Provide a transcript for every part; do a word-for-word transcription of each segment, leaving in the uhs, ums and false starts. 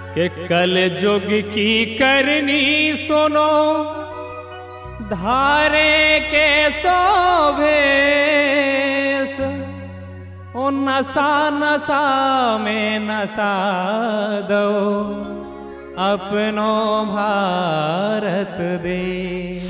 कि कल जुग की करनी सुनो, धारे के शोभेश, ओ नशा नशा में नशा दो अपनो भारत देश।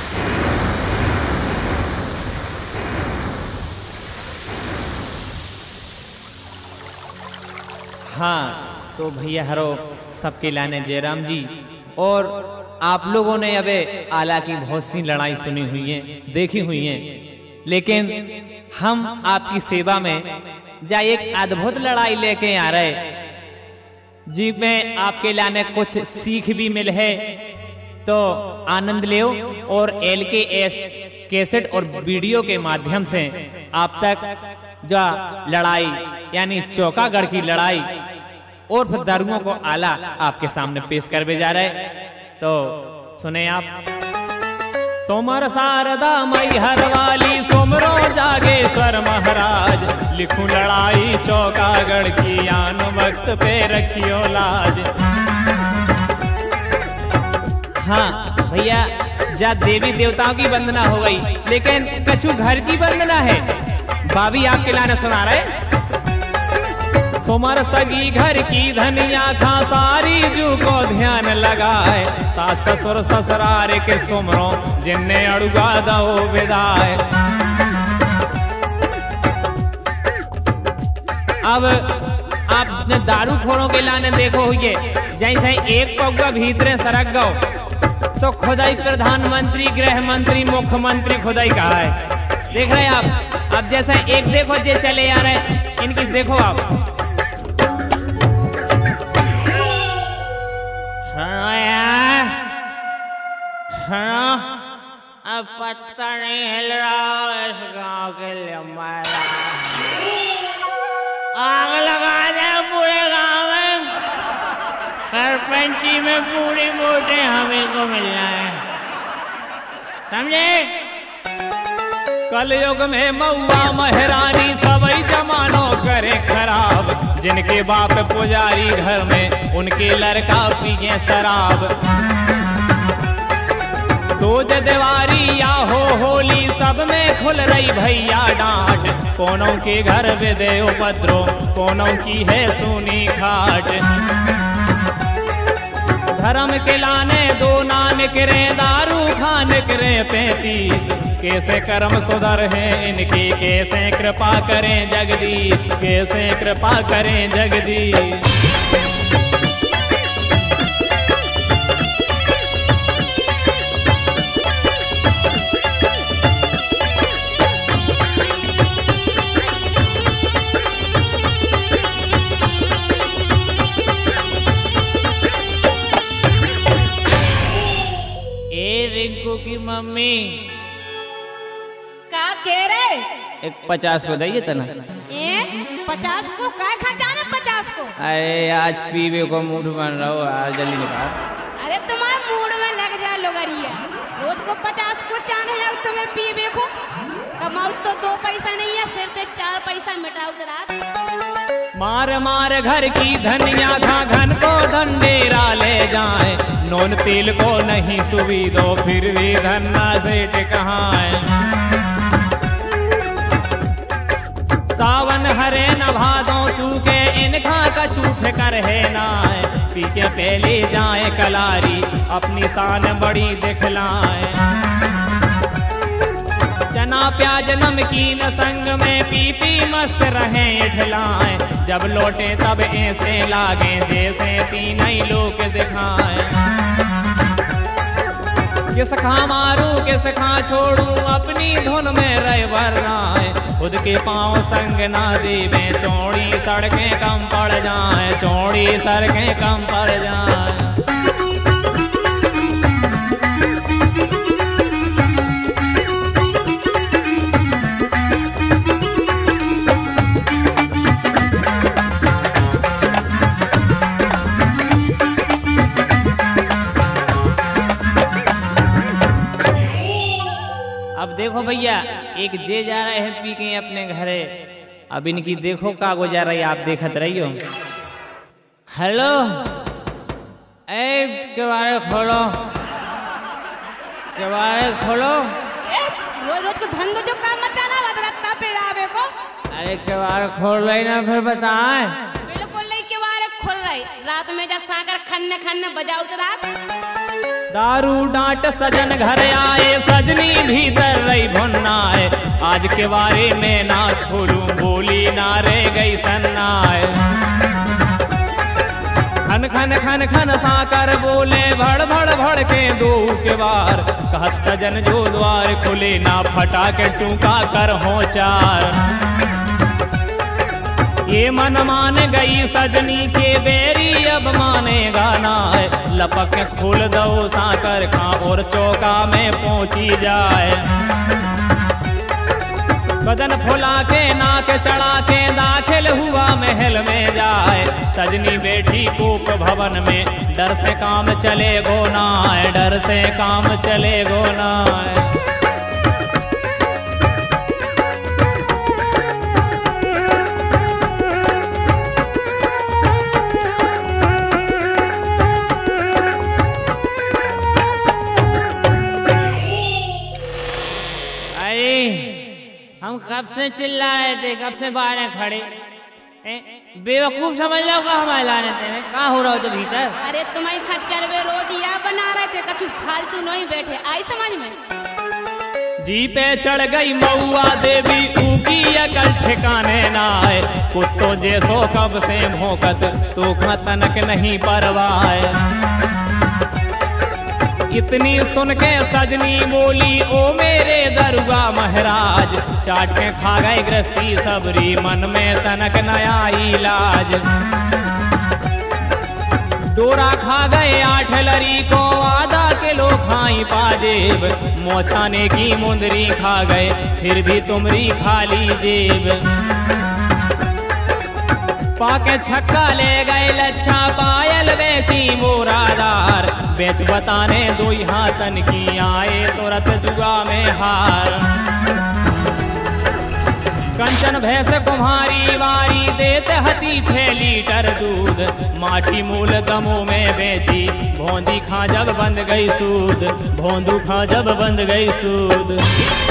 हाँ तो भैया हरो सबके लाने जयराम जी, और आप लोगों ने अबे आला की बहुत सी लड़ाई सुनी हुई है, देखी हुई है, लेकिन हम आपकी सेवा में जा एक अद्भुत लड़ाई लेके आ रहे जी, में आपके लाने कुछ सीख भी मिल है, तो आनंद लियो और एल के एस कैसेट और वीडियो के माध्यम से आप तक जो लड़ाई यानी चौकागढ़ की लड़ाई और फिर दारुओं को आला आपके सामने पेश करवे जा रहे, तो सुने आप। सोमर शारदा मई हर वाली, सोमरो जागेश्वर महाराज, लिखूं लड़ाई चौकागढ़ की, आन वक्त पे रखियो लाज। हाँ भैया जा देवी देवताओं की वंदना हो गई, लेकिन कछु घर की वंदना है, भाभी आपके लाने सुना रहे। सोमर सगी घर की धनिया खा, सारी जू को ध्यान लगाए, सास ससुर ससुरार के सुमरो, जिन्ने अड़ुगा दो विदाए। अब आप अपने दारू खोरों के लाने देखो ये, जैसे एक पौगा भीतरे सरक गो तो खुदाई प्रधानमंत्री, गृह मंत्री, मुख्यमंत्री खुदाई कहा है, देख रहे हैं आप। अब जैसा एक देखो जे चले आ रहे इनकी देखो आप। हाँ, अब पत्ता नहीं हिल रहा इस गांव के लिए, मारा आग लगा दे पूरे गांव में, सरपंची में पूरी वोटें हमें को मिलना है, समझे। कलयुग में मऊआ महरानी, सबई जमानो करे खराब, जिनके बाप पुजारी घर में, उनके लड़का पिए शराब। दूज दिवारी या हो होली, सब में खुल रही भैया डांट, कोनों के घर विदे उपद्रो, कोनों की है सुनी खाट। धर्म के लाने दो ना निकरे, दारू खा निकरे पैंतीस, कैसे कर्म सुधर हैं इनकी, कैसे कृपा करें जगदीश, कैसे कृपा करें जगदीश। की मम्मी का कह रहे? एक पचास को दइए तना। ए पचास को काय खा जाने पचास को? अरे आज पीवे को मूड बन रहा हो, आज जल्दी निकाल। अरे तुम्हारे मूड में लग जाए लोगरिया, रोज को पचास को चाने लग तुम्हें पीवे को, कमाओ तो दो पैसा नहीं है, सिर्फ चार पैसा मिटाओ रात। मार मार घर की धनिया खा, घन को धंडेरा ले जाए, नोन तेल को नहीं सुवी दो, फिर भी धन्ना से टिकाए। सावन हरे न भादों सूखे, इनका कछु फिकर है नाय, पी के पहले जाए कलारी, अपनी शान बड़ी दिखलाए। चना प्याज नमकीन संग में पी पी मस्त रहे इठलाए, जब लौटे तब ऐसे लागे जैसे तीन ही लोग दिखाए। किस खा मारू किस खा छोड़ू, अपनी धुन में रह वरनाए, खुद के पाँव संग ना देवे, चौड़ी सड़कें कम पड़ जाए, चौड़ी सड़कें कम पड़ जाए। अब देखो भैया, एक जे जा रहे हैं पी के अपने घरे, अब इनकी देखो का गुजारा है, आप देखत रहियो। हेलो ए केवाड़ खोलो, केवाड़ खोलो। ए रोज रोज को धंधो जो काम मचाना बदलता पे आवे को। अरे केवाड़ खोल रही ना फिर बताए। बिल्कुल नहीं केवाड़ खोल रही। रात में जा साकर खन्ने खन्ने बजाओ तो रात। दारू डांट सजन घर आए, सजनी भीतर रही भुन्नाए। आज के बारे में ना खोलूं बोली ना रह गई सन्नाए। खन खन खन खन साकर बोले भड़ भड़ भड़ के दो के बार। कहत सजन जो द्वार खुले ना फटा के टूका कर हो चार। ये मन मान गई सजनी के बेरी अब मानेगा ना है। लपक के खोल दो साकर खा और चौका में पहुंची जाए। बदन फुला के नाक चढ़ा के दाखिल हुआ महल में जाए। सजनी बैठी कूप भवन में डर से काम चले गो ना है, डर से काम चले गो ना है। हम कब से चिल्ला रहे थे, कब से बाहर खड़े। बेवकूफ समझ लो का हमारे लाने थे। कहाँ हो रहा हो तो भीतर? अरे तुम्हारी खच्चर में रोटियां बना रहे थे, कछु फालतू नहीं बैठे। आई समझ में? जी पे चढ़ गई मऊआ देवी ऊकी अकल ठिकाने ना है। कुत्तों जैसो कब से भौंकत तो तनक नहीं परवाह। इतनी सुन के सजनी बोली ओ मेरे दरुआ महाराज। चाट के खा गए गृहस्थी सबरी मन में तनक नया इलाज। डोरा खा गए आठ लरी को आधा किलो खाई पाजेब। मोछाने की मुंदरी खा गए फिर भी तुमरी खाली जेब। पाके छक्का ले गए लच्छा पायल बेची मोरादार। बेच बताने दो हाथन की आए तुरंत जुआ में हार। कंचन भैंस कुम्हारी वारी देते हती छह लीटर दूध। माटी मूल दमों में बेची भोंदी खा जब बंद गई सूद। भोंदू खा जब बंद गई सूद।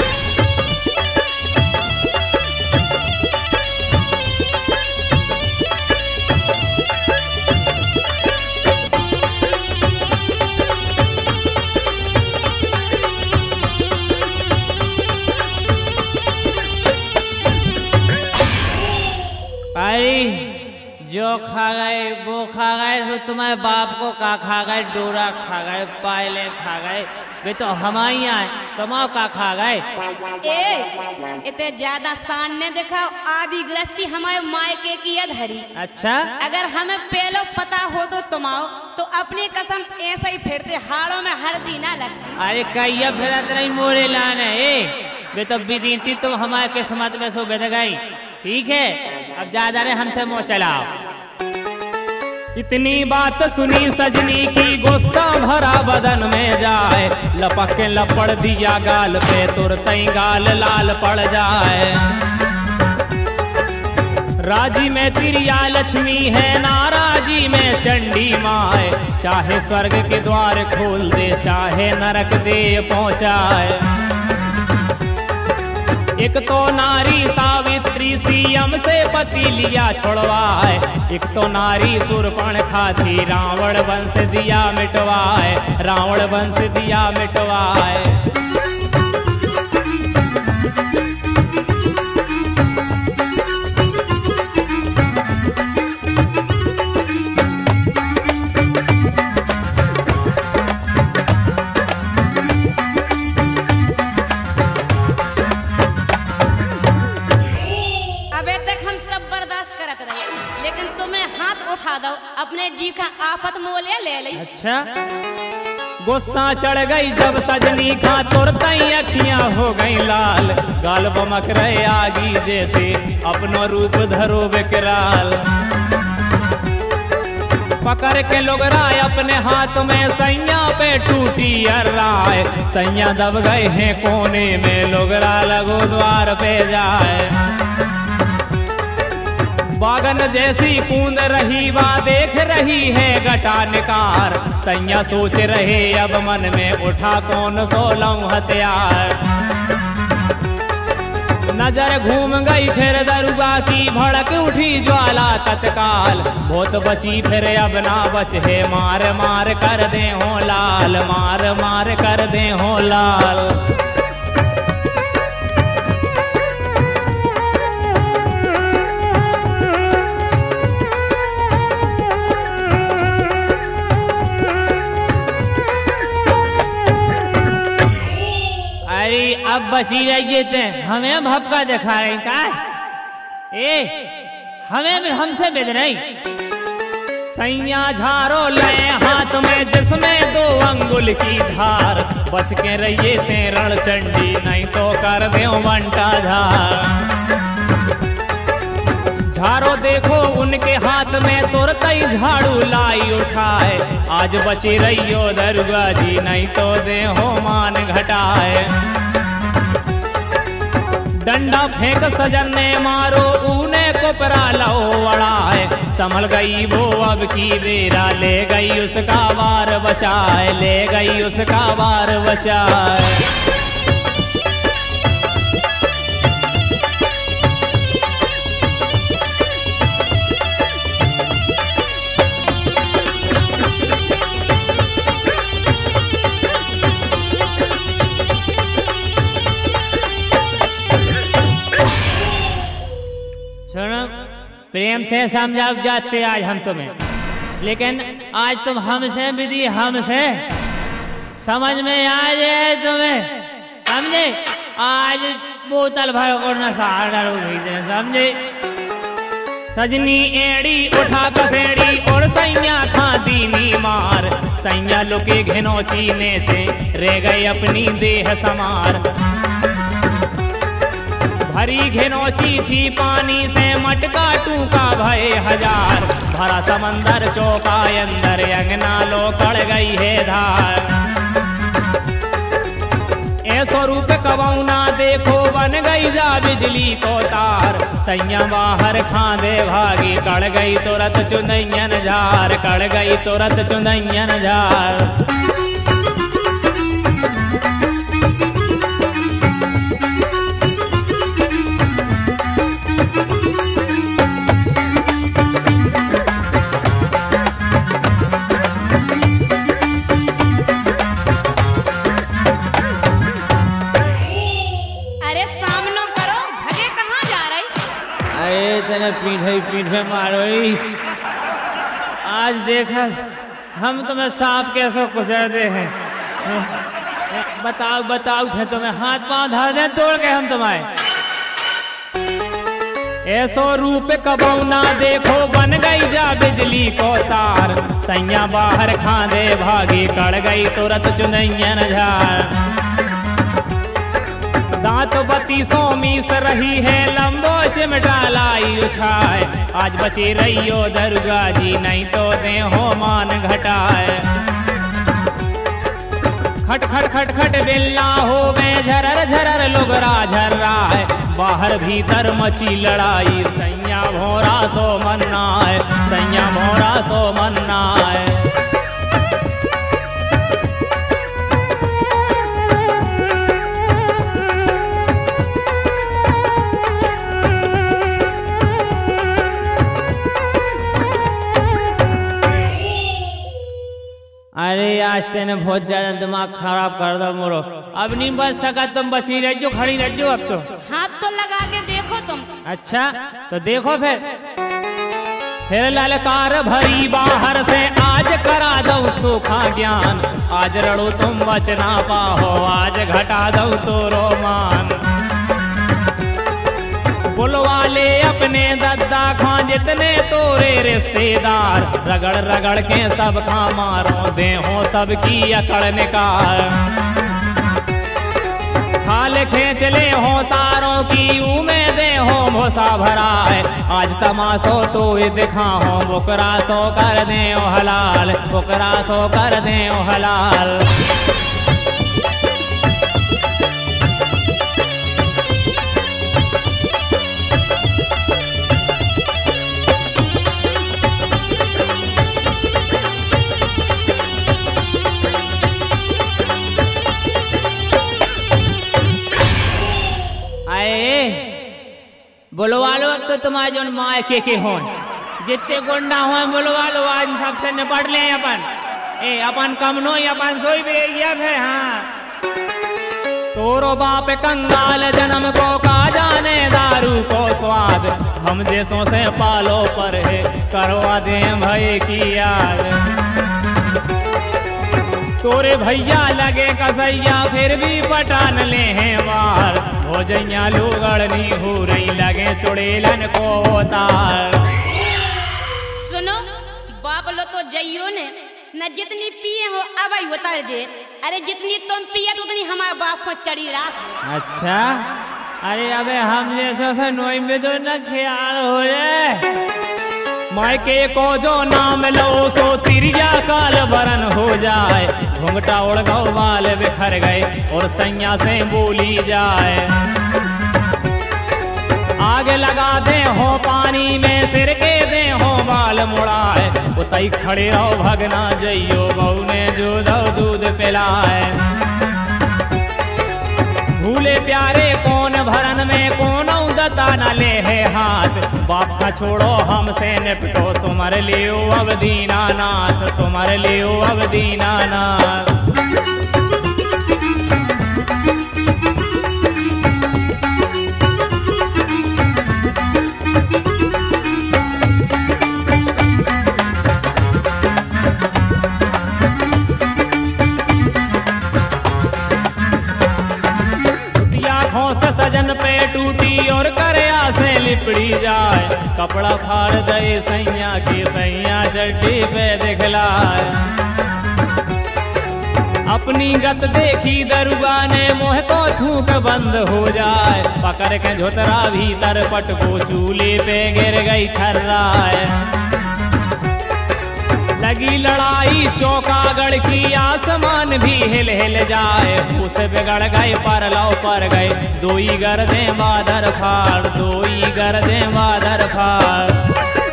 जो खा गए वो खा गए तो तुम्हारे बाप को का खा गए। डोरा खा गए, पायले खा गए, वे तो हमारी आए। तुम्हारा का खा गए? ए इतने ज्यादा शान ने देखा। आदि गृहस्थी हमारे मायके की अधरी। अच्छा, अगर हमें पहले पता हो तो तुम्हारो तो अपनी कसम ऐसे ही फिरते हाड़ों में हल्दी ना लगती। अरे कैया फिरत नहीं मोरे लाने। वे तो विदीती तुम हमारे किस्मत में सो बेद गई। ठीक है, अब ज्यादा रे हमसे मुँह चलाओ। इतनी बात सुनी सजनी की गुस्सा भरा बदन में जाए। लपक के लपड़ दिया गाल पे तुरंत ही गाल लाल पड़ जाए। राजी में तिरिया लक्ष्मी है नाराजी में चंडी माए। चाहे स्वर्ग के द्वार खोल दे चाहे नरक दे पहुंचाए। एक तो नारी सावित्री सीएम से पति लिया छुड़वाए। एक तो नारी शूर्पणखा थी रावण वंश दिया मिटवाए। रावण वंश दिया मिटवाए। अपने जी का आफत मोले ले ली। अच्छा, गुस्सा चढ़ गई जब सजनी खा तुरंत ही अखियां हो गई लाल। गाल बमक रहे आगी जैसे अपनो रूप धरो विकराल। पकड़ के लोग राय अपने हाथ में सैया पे टूटी अर्राय। सैया दब गए हैं कोने में लोगरा लगो द्वार पे जाए। बागन जैसी कूंद रही बा देख रही है घटा निकार। सैया सोच रहे अब मन में उठा कौन सो लऊं हथियार। नजर घूम गई फिर दरुआ की भड़क उठी ज्वाला तत्काल। बहुत बची फिर अब ना बचे मार मार कर दे हो लाल, मार मार कर दे हो लाल। अरे अब बची रहिए थे हमें भपका दिखा रही का ए हमें भी हमसे बेद नहीं। सैया झारो ले हाथ में जिसमें दो अंगुल की धार। बच के रहिए थे रणचंडी नहीं तो कर दे बंटा झार। झारो देखो उनके हाथ में तुरंत ही झाड़ू लाई उठाए। आज बची रहियो दरुआ जी नहीं तो दे हो मान घटाए। डंडा फेंक सजन ने मारो ऊने कोपरा लो अड़ाए। संभल गई वो अब की बेरा ले गई उसका वार बचाए, ले गई उसका वार बचाए। सुनो प्रेम से समझाओ जाते आज हम तुम्हें, लेकिन आज तुम हमसे विधि हमसे समझ में आ जाए तुम्हें, समझे। आज बोतल भर को नशा समझे। सजनी एड़ी उठा कसेड़ी और सैया खा दीनी मार। सैया लुके घिनो चीने से रह गए अपनी देह समार। हरी घिनौची थी पानी से मटका टूका भय हजार। भरा समंदर चौका अंदर अंगना लो कड़ गई है धार। ऐसो रूप कबौना देखो बन गई जा बिजली को तार। सैया बाहर खांदे भागी कड़ गई तुरत चुनैयन झार, कड़ गई तुरत चुनैयन झार। पीठ पीठ में मारो। आज देखा हम तुम्हें सांप कैसे कुचलते हैं। बताओ बताओ थे तुम्हें हाथ पांव धर दे तोड़ के हम तुम्हारे। ऐसो रूप कबौना देखो बन गई जा बिजली को तार। सैया बाहर खांदे भागी कड़ गई तुरत चुनैयन झार। दांत बत्तीसों मीस रही है लंबो चिमटा लाई उछाए। आज बची रहियो दरुआ जी नहीं तो दे हो मान घटाए। खट खट खट खट बिल्ला हो गए झरर झरर लुगरा झर्रा है। बाहर भीतर मची लड़ाई सैया भोरा सो मन्ना है, सैया भोरा सो मन्ना है। अरे आज तेने बहुत ज्यादा दिमाग खराब कर दो मोरो। अब नहीं बच सका तुम बची रह जो खड़ी रह जो। अब तो हाथ तो लगा के देखो तुम। अच्छा तो देखो फिर फिर ललकार भरी बाहर से आज करा दो तो खा ज्ञान। आज रड़ो तुम बचना पाहो आज घटा दो तो रोमान। बुलवा ले अपने दद्दा खां जितने तोरे रिश्तेदार। रगड़ रगड़ के सब खा मारो दे हो सबकी अकड़ निकाल। खाल खेच ले हो सारों की उम्मीद दे हो भोसा भरा है। आज तमाशो तो दिखा हो बुकरा सो कर दे ओ हलाल, बुकरा सो कर दे ओ हलाल। तुम्हारे जो माए के के हों जितने गुंडा हो बुलवा लो आज सबसे निपट ले अपन ए अपन कम नो अपन सोई भी गया फिर। हाँ तोरो बाप कंगाल जन्म को का जाने दारू को स्वाद हम जैसों से पालो पर है करवा दे भाई की याद। तोरे भैया लगे कसैया फिर भी पटान ले हैं वार हो जइया लुगड़नी हो रही लगे चुड़ेलन को तार। सुनो बाप लो तो जइयो ने न जितनी पिए हो अब आई उतर जे अरे जितनी तुम पिए तो उतनी हमारे बाप को चढ़ी राख। अच्छा अरे अबे हम जैसे से नोई में तो न ख्याल हो जाए मायके को जो नाम लो सो तिरिया काल भरन हो जाए घुंघटा उड़ गौ बाल बिखर गए और सैया से बोली जाए। आग लगा दे हो पानी में सिर के दे हो बाल मुड़ाए उतई खड़े रहो भगना जइयो बहू ने जो दो दूध पिलाए। भूले प्यारे कौन भरन में कौन दता न ले है हाथ बाप का छोड़ो हमसे निपटो सुमर लियो अब दीनानाथ सुमर लियो अब दीनानाथ। सजन पे टूटी और करया से लिपड़ी जाए कपड़ा फाड़ दे सैया की सैया चड्डी पे दिखलाए। अपनी गत देखी दरुआ ने मोह को थूक बंद हो जाए पकड़ के झोतरा भीतर पटको चूल्हे पे गिर गई थर्राए। लगी लड़ाई चौकागढ़ की आसमान भी हिल हिल जाए उसे बिगड़ गए पर लो पर गए दोई गर्दे बादर फाड़ दोई गर्दे बादर फाड़।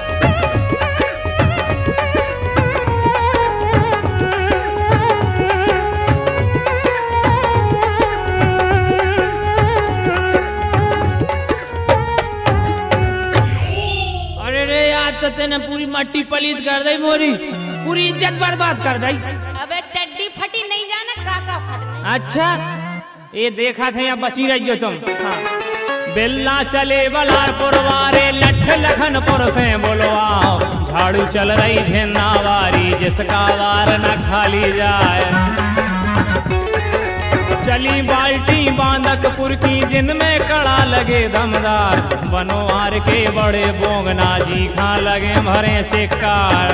तो तेने पूरी मट्टी पलीत कर दी मोरी पूरी इज्जत बर्बाद कर दी। अबे चड्डी फटी नहीं जाना काका फट। अच्छा ये देखा थे या बची रही हो तुम। हाँ। बिल्ला चले बलारपुर वारे लठ लखनपुर से बोलवाओ झाड़ू चल रही झेन्नावारी जिसका वार न खाली जाए। चली बाल्टी बांदकपुर की जिनमें कड़ा लगे दमदार बनोहार के बड़े बोंगना जी खा लगे भरे चिक्कार।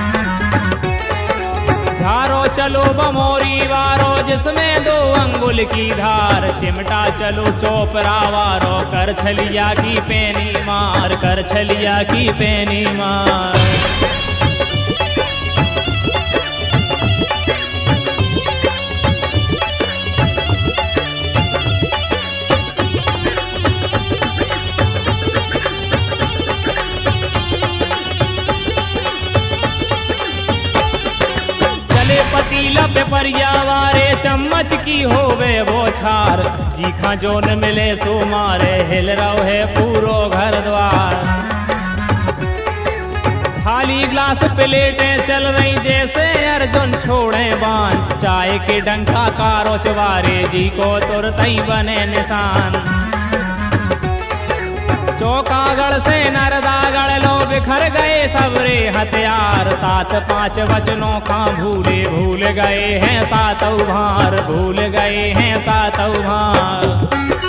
झारो चलो बमोरी वारो जिसमें दो अंगुल की धार चिमटा चलो चोपरा वारो कर छलिया की पेनी मार कर छलिया की पेनी मार। पतीला पे परियावारे चम्मच की होवे वो छार जीखा जोन मिले सो मारे हिल रहो है पूरो घर द्वार। खाली ग्लास प्लेटें चल रही जैसे अर्जुन छोड़े बान चाय के डंका कारो चवारे जी को तुरतई बने निशान। चौकागढ़ से नरदागढ़ लो बिखर गए सबरे हथियार सात पांच वचनों का भूले भूल गए हैं सात उभार भूल गए हैं सात उभार।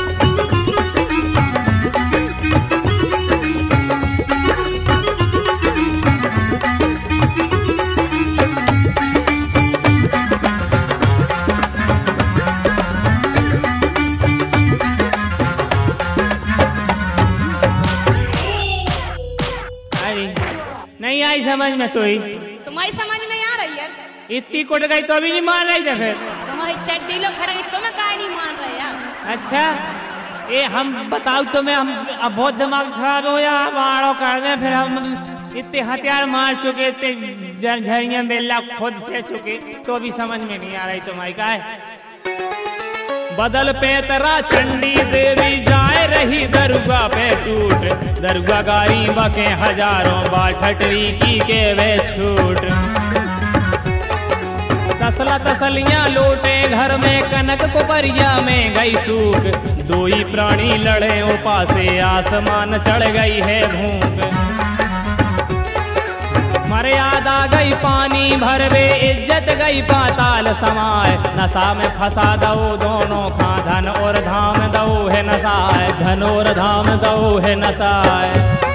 नहीं आई समझ में तो ही तुम्हारी समझ में आ रही है इतनी कुट गई तो भी नहीं मान रही थे फिर तुम्हारी चड्डी लोग खड़ा गई तुम्हें काहे नहीं मान रहे यार। अच्छा ये हम बताओ तुम्हें हम अब बहुत दिमाग खराब हो या मारो कर दे फिर हम इतने हथियार मार चुके इतने झरिया बेला खुद से चुके तो भी समझ में नहीं आ रही तुम्हारी का है। बदल पेतरा चंडी देवी जाए रही दरुगा पे टूट, दरुगा गारी बके हजारों बार ठटरी की के वे छूट। तसला तसलियां लौटे घर में कनक कोपरिया में गई सूख, दो ही प्राणी लड़े उपासे आसमान चढ़ गई है भूख। मर्यादा गई पानी भरवे इज्जत गई पाताल समाए, नशा में फंसा दो दोनों का धन और धाम दो है नशाए, धन और धाम दो है नशाए।